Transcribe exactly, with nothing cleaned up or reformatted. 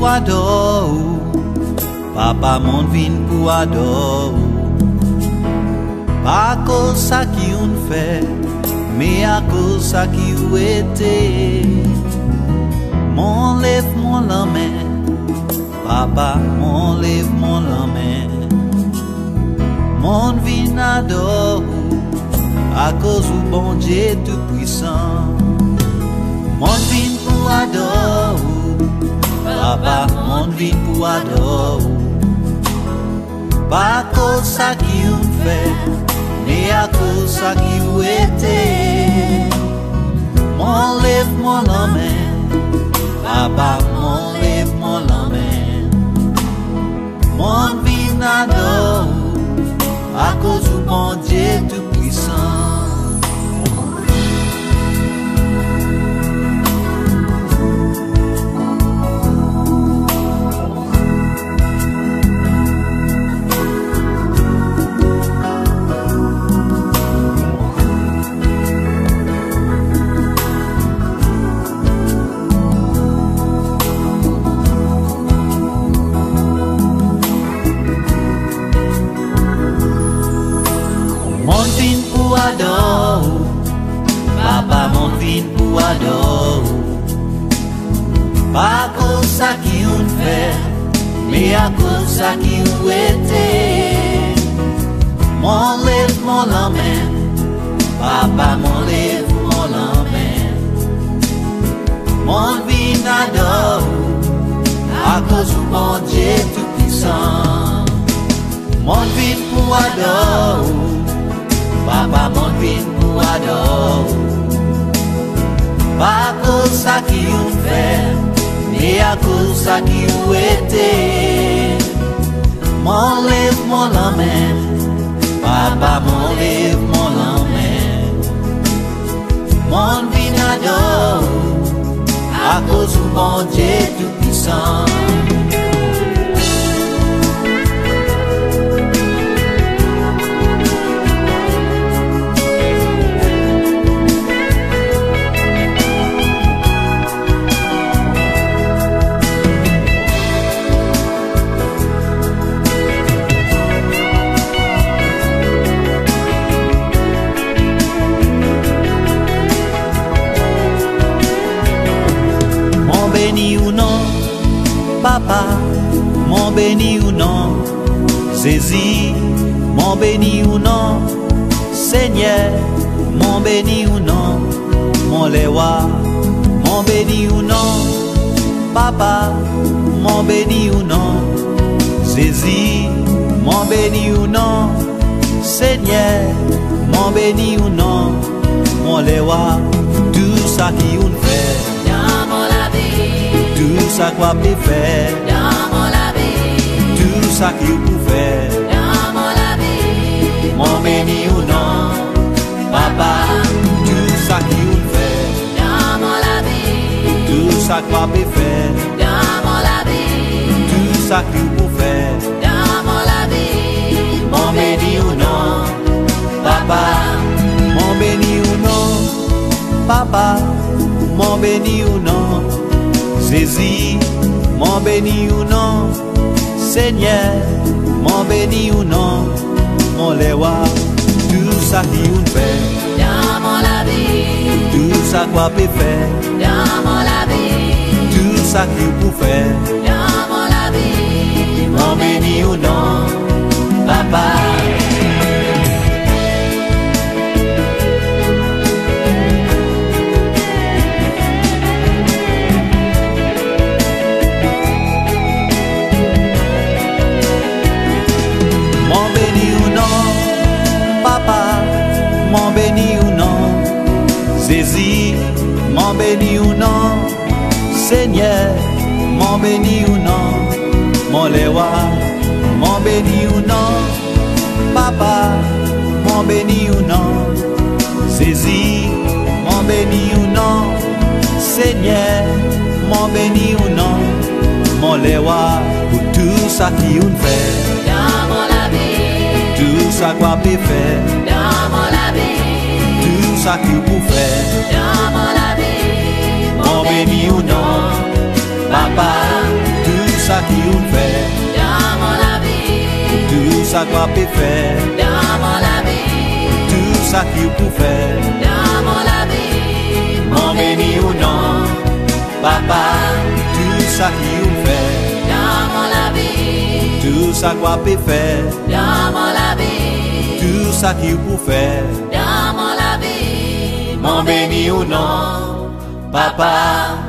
pour adorer, papa mon vin pour adorer. Pas à cause ça qui on fait, mais à cause ça qui ou était. Mon lève mon la main, papa mon lève mon la main. Mon vin adore, à cause du bon Dieu tout puissant. Mon vin pour adorer, papa mon vin pour adorer. Pas à cause ça qui on fait, mais à cause ça qui ou était. Mon lève mon la main, papa mon lève mon la main. Mon vin adore, à cause du bon Dieu tout puissant. Mon vin pour adorer, papa mon vin pour adorer. Pas à cause ça qui on fait, mais à cause ça qui ou était. Mon lève mon la main, papa mon lève mon la main. Mon vin adore, à cause du bon Dieu tout puissant. Mon vin pour adorer, papa mon vin pour adorer. Pas à cause ça qui on fait, mais à cause ça qui ou était. Mon lève mon la main, papa mon lève mon la main. Mon vin adore, à cause du bon Dieu tout puissant. Béni ou non, papa, mon béni ou non, Jésus, mon béni ou non, Seigneur, mon béni ou non, mon lewa, mon béni ou non, papa, mon béni ou non, Jésus, mon béni ou non, Seigneur, mon béni ou non, mon lewa, tout ça qui on fait. Tout ça qu'on peut faire dans mon vie, tout ça qu'il peut faire dans mon vie, mon béni ou non, papa, tout ça qu'il peut faire dans mon vie, tout ça qu'on peut faire dans mon vie, tout ça qu'il peut faire dans mon vie, mon béni ou non, papa, mon béni ou non, papa, mon béni ou non, Jésus, mon béni ou non, Seigneur, mon béni ou non, mon lewa, tout ça qui on fait, dans mon vie, tout ça qu'on peut faire, dans mon vie, tout ça qui peut faire, dans mon vie, mon béni ou non, papa. Mon béni ou non, Jésus, mon béni ou non, Seigneur, mon béni ou non, mon lewa, mon béni ou non, papa, mon béni ou non, Jésus, mon béni ou non, Seigneur, mon béni ou non, mon lewa, pour tout ça qui on fait, dans mon vie, tout ça qu'on peut faire, dans mon vie, tout ça qu'il peut faire, dans mon vie, mon béni ou non, papa, tout qui ou fait, dans mon vie, tout ça qu'on peut faire, dans mon vie, tout ça qui peut faire, dans mon vie, mon béni ou non, papa, tout ça qui ou fait, dans mon vie, tout ça qu'on peut faire, dans mon vie, tout ça qui peut faire, dans mon vie, mon béni ou non, papa.